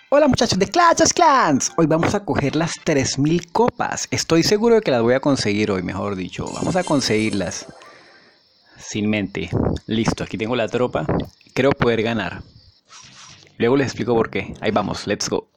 Hola muchachos de Clash of Clans, hoy vamos a coger las 3000 copas, estoy seguro de que las voy a conseguir hoy, mejor dicho, vamos a conseguirlas sin mente. Listo, aquí tengo la tropa, creo poder ganar, luego les explico por qué, ahí vamos, let's go.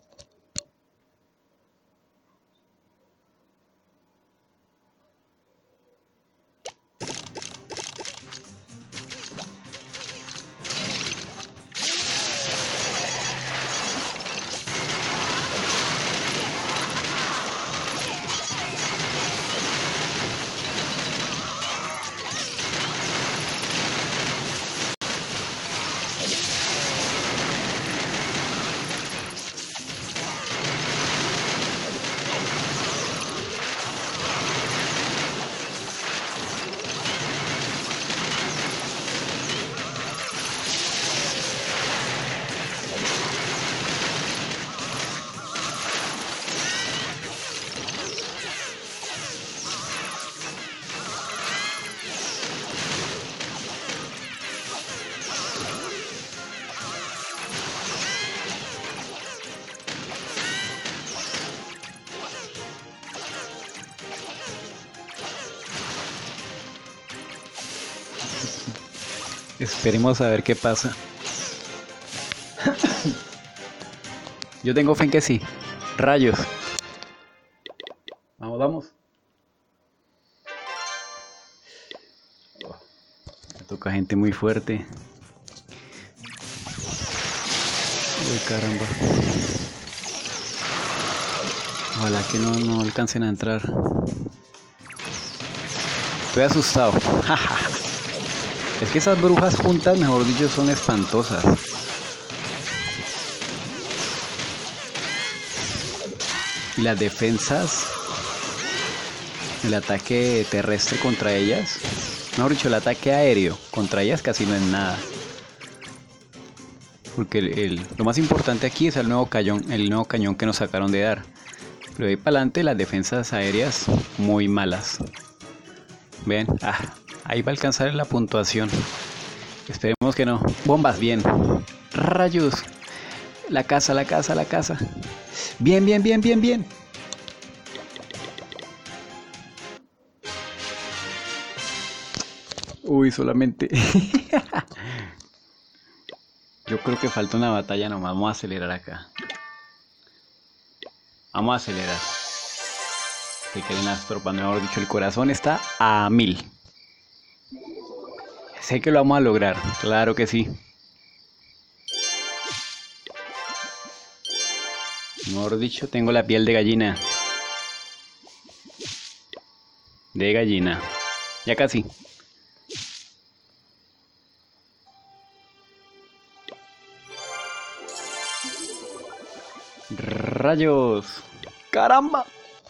Esperemos a ver qué pasa. Yo tengo fe en que sí. Rayos. Vamos, vamos. Me toca gente muy fuerte. Uy, caramba. Ojalá que no alcancen a entrar. Estoy asustado. Es que esas brujas juntas, mejor dicho, son espantosas. Y las defensas, el ataque terrestre contra ellas, mejor dicho, el ataque aéreo contra ellas casi no es nada. Porque lo más importante aquí es el nuevo cañón que nos sacaron de dar. Pero de ahí para adelante las defensas aéreas muy malas. Ven, ahí va a alcanzar la puntuación. Esperemos que no. Bombas, bien. Rayos. La casa. Bien. Uy, solamente. Yo creo que falta una batalla nomás. Vamos a acelerar acá. Vamos a acelerar. Se queden las tropas, mejor dicho, el corazón está a 1000. Sé que lo vamos a lograr, claro que sí. Mejor dicho, tengo la piel de gallina. De gallina. Ya casi. Rayos. ¡Caramba!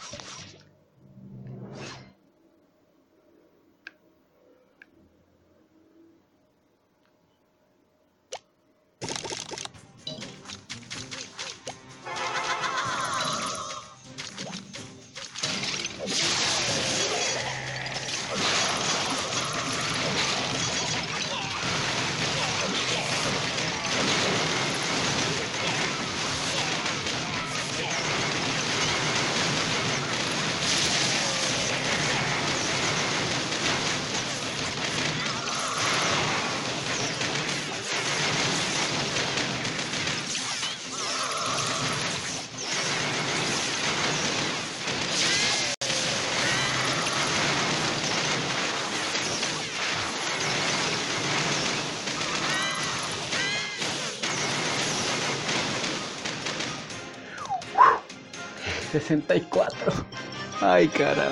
¡64! ¡Ay, caramba!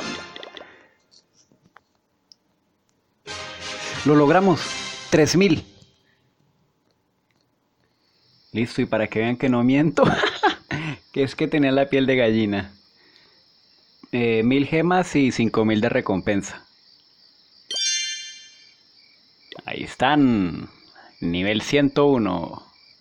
Lo logramos. 3000. Listo, y para que vean que no miento, que es que tenía la piel de gallina. 1000 gemas y 5000 de recompensa. Ahí están. Nivel 101.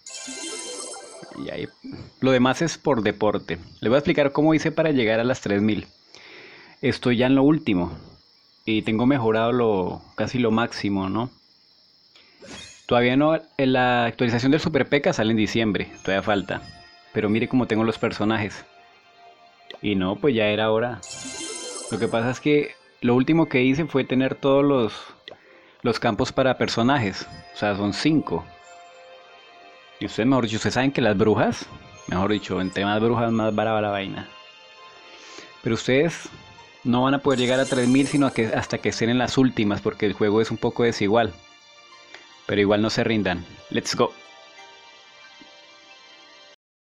Y ahí, lo demás es por deporte. Les voy a explicar cómo hice para llegar a las 3000. Estoy ya en lo último. Y tengo mejorado casi lo máximo, ¿no? Todavía no. La actualización del Super P.E.K.K.A. sale en diciembre. Todavía falta. pero mire cómo tengo los personajes. Y no, pues ya era hora. Lo que pasa es que lo último que hice fue tener todos los campos para personajes. O sea, son 5. Y ustedes, mejor dicho, ustedes saben que las brujas, mejor dicho, entre más brujas más brava la vaina. Pero ustedes no van a poder llegar a 3000 sino que hasta que estén en las últimas, porque el juego es un poco desigual. Pero igual no se rindan. Let's go.